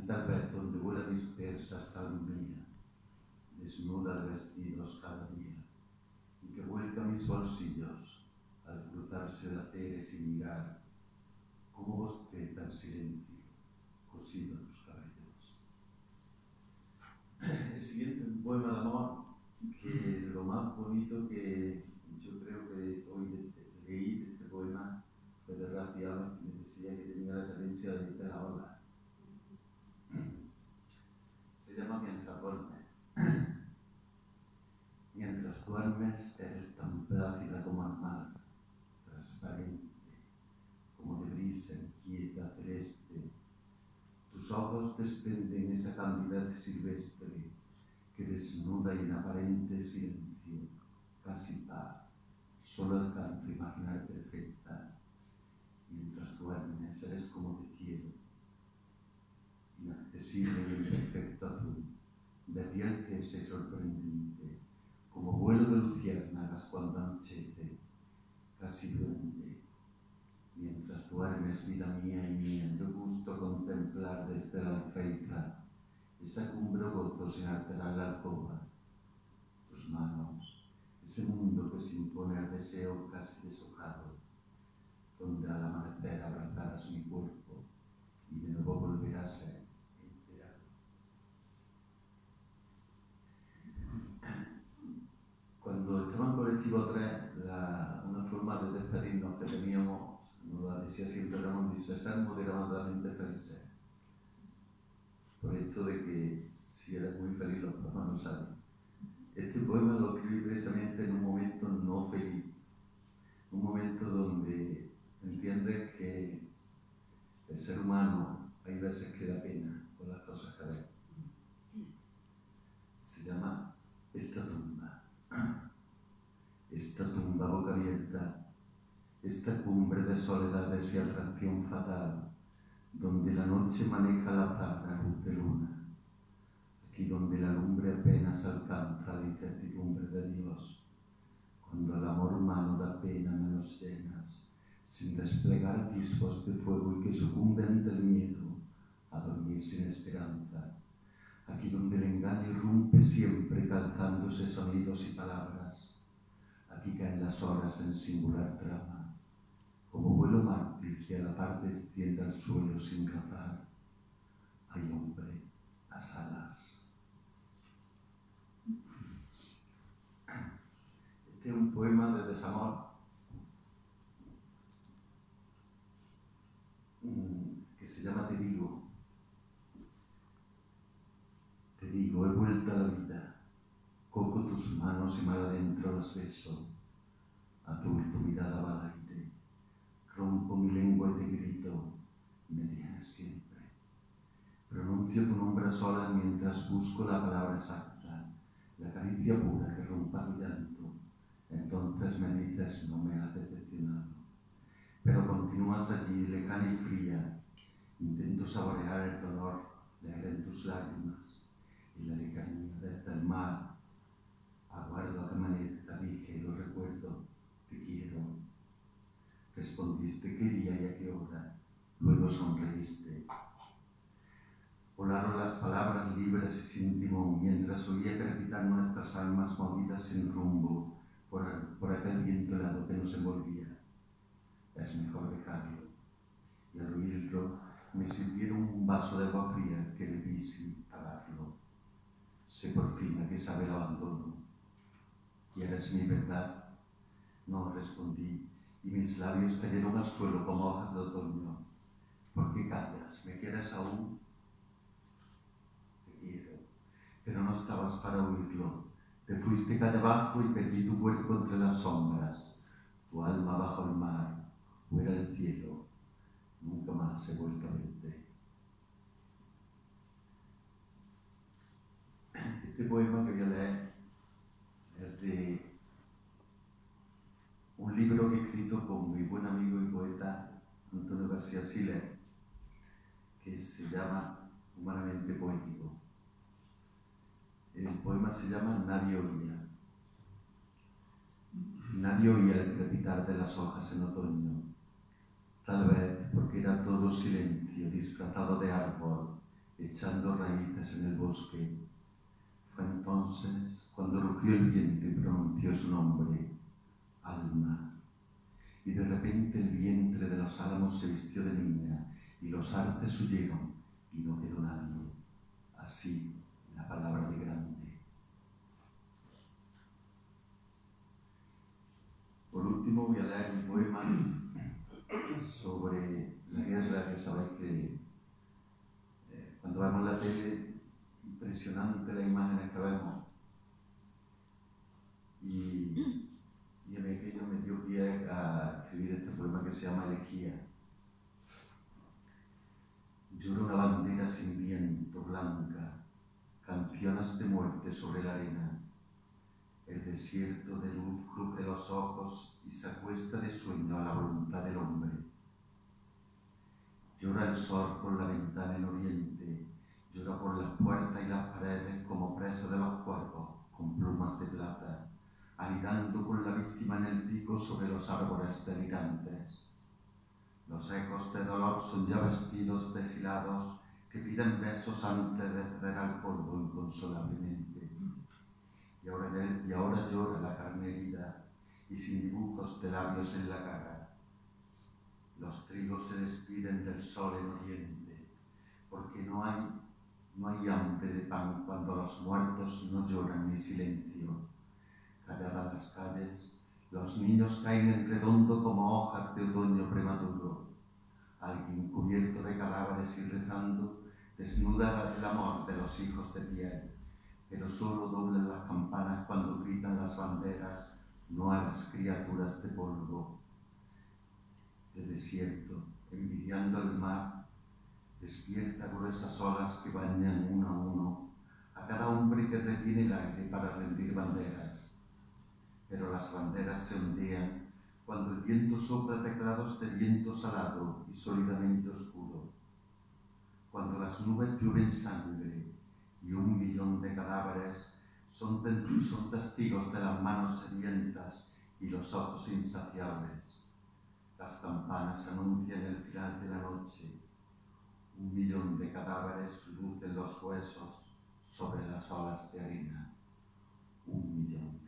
tal vez donde vuela dispersa esta alegría, desnuda de vestidos cada día, y que vuelca mis bolsillos al cruzarse la tele sin mirar, como bosteza el silencio, cosido en los cabellos. El siguiente es un poema de amor, que lo más bonito que yo creo que hoy leí de este poema fue de Rafi Alba, que me decía que tenía la cadencia de la ola. Se llama Mientras duermes. Mientras duermes eres tan plácida como el mar, transparente, como de brisa inquieta, celeste. Tus ojos desprenden esa candidez silvestre que desnuda y en aparente silencio, casi paz, solo alcanza a imaginar perfecta. Mientras duermes eres como de cielo, inaccesible y en perfecto azul, de piel que es sorprendente, como vuelo de luciérnagas cuando anochece, casi duende. Mientras duermes, vida mía y mía, yo gusto contemplar desde la alfeita esa cumbre gozo sin alterar la alcoba, tus manos, ese mundo que se impone al deseo casi deshojado, donde al amanecer abrazarás mi cuerpo y de nuevo volverás a ser enterado. Cuando estaba en colectivo 3, una forma de despedirnos que teníamos, nos la decía siempre Ramón, dice, ser moderadamente felices. Por esto de que si eres muy feliz los poemas no salen. Este poema lo escribí precisamente en un momento no feliz, un momento donde entiendes que el ser humano hay veces que da pena con las cosas que ve. Se llama Esta tumba boca abierta, esta cumbre de soledades y atracción fatal, donde la noche maneja la azar a luz de luna, aquí donde la lumbre apenas alcanza la incertidumbre de Dios, cuando el amor humano da pena a manos llenas, sin desplegar atisbos de fuego y que sucumbe ante el miedo a dormir sin esperanza, aquí donde el engaño irrumpe siempre calzándose sonidos y palabras, aquí caen las horas en singular trama, como vuelo mártir que a la par desciende al suelo sin rozar. Hay hombre, las alas. Este es un poema de desamor que se llama Te digo. Te digo, he vuelto a la vida, cojo tus manos y mal adentro las beso, azul tu mirada va al aire, rompo mi lengua y te grito, me tienes siempre. Pronuncio tu nombre a solas mientras busco la palabra exacta, la caricia pura que rompa mi llanto. Entonces me dices, no me has decepcionado. Pero continúas allí, lejana y fría. Intento saborear el dolor, leer en tus lágrimas y la lejanía desde el mar. Aguardo a que amanezca, dije, lo recuerdo, te quiero. Respondiste, ¿qué día y a qué hora? Luego sonreíste. Volaron las palabras libres y sin timón, mientras oía crepitar nuestras almas movidas sin rumbo por aquel viento helado que nos envolvía. Es mejor dejarlo. Y al oírlo, me sirvieron un vaso de agua fría que bebí sin pagarlo. Sé por fin a qué sabe el abandono. ¿Quieres mi verdad? No, respondí, y mis labios cayeron al suelo como hojas de otoño. ¿Por qué callas? ¿Me quieres aún? Te quiero, pero no estabas para oírlo. Te fuiste calle abajo y perdí tu cuerpo entre las sombras, tu alma bajo el mar, fuera el cielo. Nunca más he vuelto a verte. Este poema que voy a leer es de un libro que he escrito con mi buen amigo y poeta Antonio García Siller, que se llama Humanamente Poético. El poema se llama Nadie oía. Nadie oía el crepitar de las hojas en otoño, tal vez porque era todo silencio disfrazado de árbol echando raíces en el bosque. Fue entonces cuando rugió el viento y pronunció su nombre, Alma. Y de repente el vientre de los álamos se vistió de niña, y los arces huyeron, y no quedó nadie. Así, la palabra de grande. Por último, voy a leer un poema sobre la guerra, que sabéis que cuando vemos la tele, impresionante las imágenes que vemos. Y en aquello me dio pie a escribir este poema que se llama Elegía. Llora una bandera sin viento, blanca, canciones de muerte sobre la arena. El desierto de luz cruje los ojos y se acuesta de sueño a la voluntad del hombre. Llora el sol por la ventana en oriente, llora por las puertas y las paredes como presa de los cuerpos con plumas de plata, anidando con la víctima en el pico sobre los árboles delirantes. Los ecos de dolor son ya vestidos deshilados que piden besos antes de ceder al polvo inconsolablemente. Y ahora llora la carne herida y sin dibujos de labios en la cara. Los trigos se despiden del sol en oriente, porque no hay hambre de pan cuando los muertos no lloran ni silencio. Calladas las calles, los niños caen en redondo como hojas de otoño prematuro. Alguien cubierto de cadáveres y rezando desnuda el amor de los hijos de piel, pero solo doblan las campanas cuando gritan las banderas nuevas criaturas de polvo. El desierto, envidiando el mar, despierta gruesas olas que bañan uno a uno a cada hombre que retiene el aire para rendir banderas. Pero las banderas se hundían cuando el viento sopla teclados de viento salado y sólidamente oscuro, cuando las nubes llueven sangre y 1 millón de cadáveres son testigos de las manos sedientas y los ojos insaciables. Las campanas anuncian el final de la noche. 1 millón de cadáveres lucen los huesos sobre las olas de arena. 1 millón.